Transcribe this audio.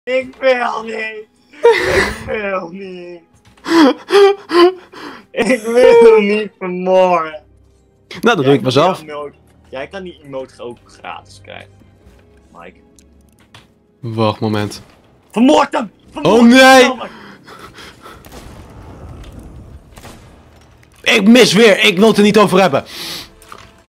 Ik wil niet. Ik wil niet. Ik wil hem niet vermoorden. Nou, dat doe ik maar zelf. Jij kan die emote ook gratis krijgen. Mike. Wacht, moment. Vermoord hem! Oh nee! Ik mis weer! Ik wil het er niet over hebben.